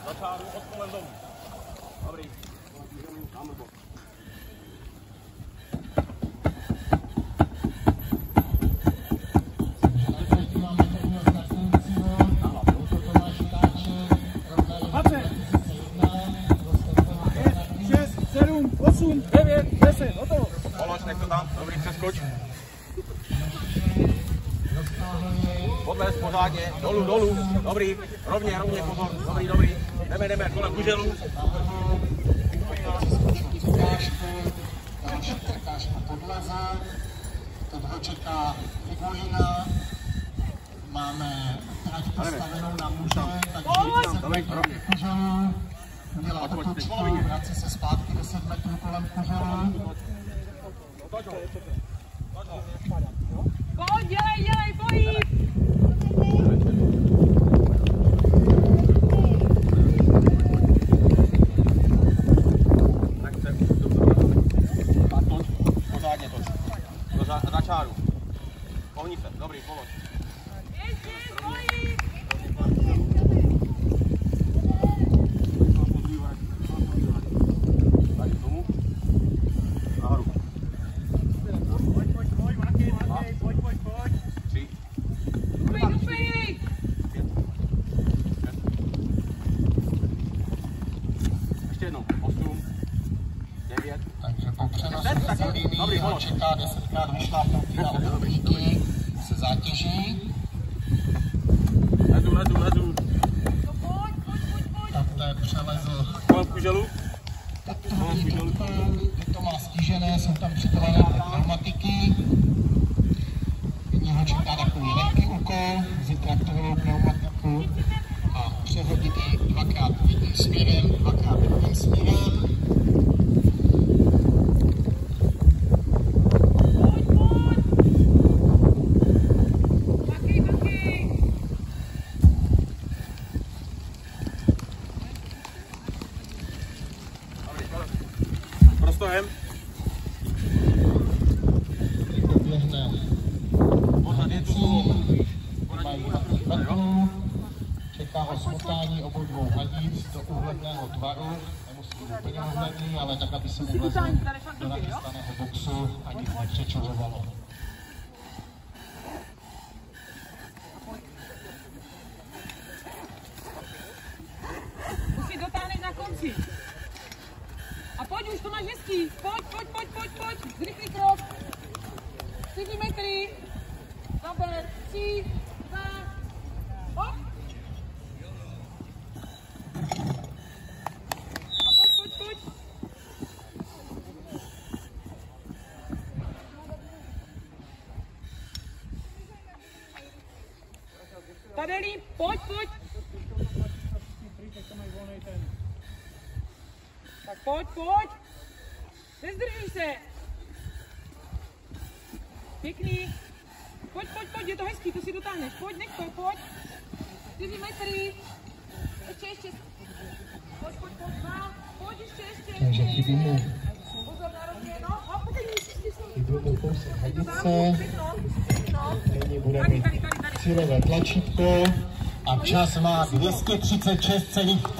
Začáru od kolem domů. Dobrý. Dáme bok. Polož, nech to tam, dobrý, přeskoč. Podles, pořádně, dolů, dobrý, rovně, pozor, dobrý. Jdeme, kolem kuželů. Překážku podleze, toho čeká figurina, máme trať postavenou na muže, takže se kuželů, udělá otočku, vrací se zpátky 10 metrů kolem kuželů. Pojď, dělej, pojď! Pořádně toč. Na čáru. Pohni se, dobrý, polož. Tady k tomu. Nahoru. Pojď. 3. Ještě jednou. 8. 9. Takže po přenosu ze linii ho čeká 10krát vyšlápnutí na oběžky se zátěží. Lezu. Takhle přelezl. Kolem kuželu. Je to má stížené, jsou tam připravené pneumatiky. Jedního čeká takový lehký úkol, vzít traktorovou pneumatiku a přehodit ji 2x jedním směrem, 2x druhým směrem. Prostojem. Běhne mají metrů, čeká ho smotání obou dvou hadic do úhledného tvaru, nemusí být úplně úhledný, ale tak, aby se mu vlezl do nachystaného boxu a nic nepřečovovalo. Musí dotáhnout na konci. A pojď, už to máš hezký. Pojď. Zrychlý krok. 4 metry. Zaber. 3, 2. Hop. A pojď. Tadeli, pojď. Tak pojď. Nezdržuj se. Pěkný. Pojď, je to hezký, to si dotáhneš. Pojď. 4 metry. Ještě. Pojď. 2. Pojď ještě. Takže chybí mu Pozor na rovně, no. Hop, chybí mu kousek hadice. Nyní bude mít cílové tlačítko a čas má 236,5.